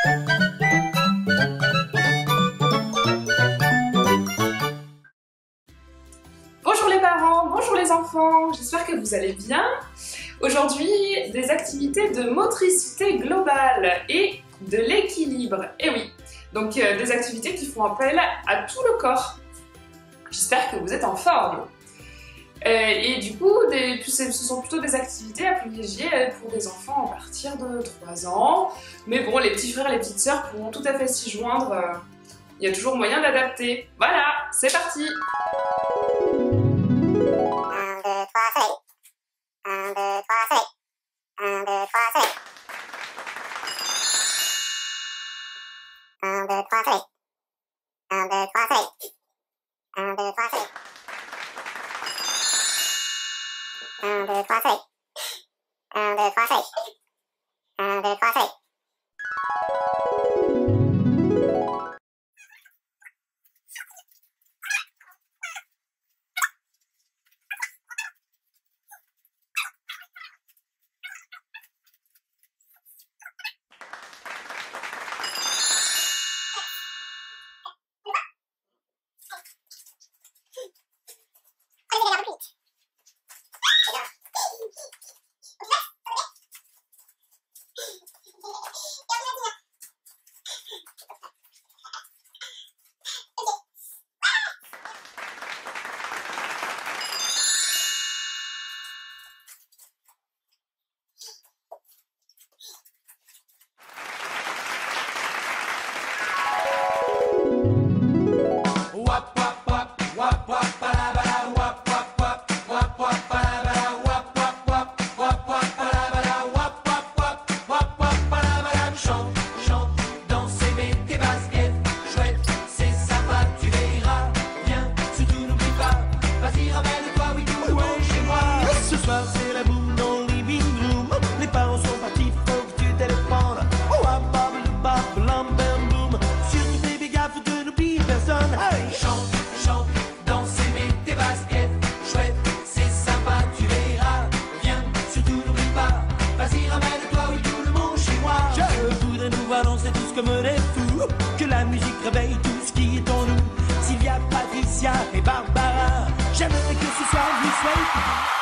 Bonjour les parents, bonjour les enfants, j'espère que vous allez bien. Aujourd'hui, des activités de motricité globale et de l'équilibre. Et oui, donc des activités qui font appel à tout le corps. J'espère que vous êtes en forme. Et du coup, ce sont plutôt des activités à privilégier pour des enfants à partir de 3 ans. Mais bon, les petits frères et les petites sœurs pourront tout à fait s'y joindre. Il y a toujours moyen d'adapter. Voilà, c'est parti! 'Nous c'est tous comme des fous, que la musique réveille tout ce qui est en nous. Sylvia, Patricia et Barbara, j'aimerais que ce soir vous soyez